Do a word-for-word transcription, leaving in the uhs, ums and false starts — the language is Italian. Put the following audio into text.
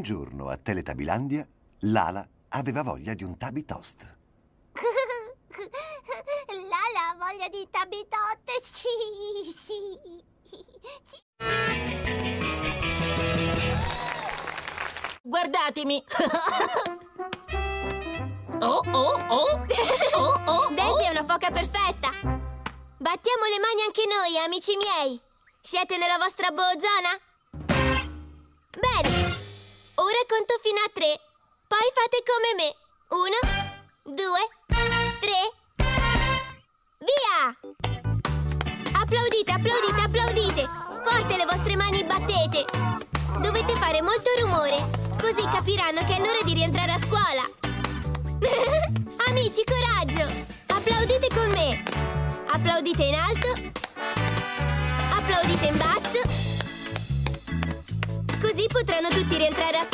giorno a Teletabilandia, Lala aveva voglia di un Tabi Toast. Lala ha voglia di tabitotte, sì, sì, sì. Guardatemi! Oh, oh, oh! Oh, oh, Daisy è una foca perfetta! Battiamo le mani anche noi, amici miei! Siete nella vostra boozona? Bene! Ora conto fino a tre. Poi fate come me. Uno, due, tre. Via! Applaudite, applaudite, applaudite! Forte le vostre mani, battete! Dovete fare molto rumore, così capiranno che è l'ora di rientrare a scuola. Amici, coraggio! Applaudite con me! Applaudite in alto. Applaudite in basso. Così potranno tutti rientrare a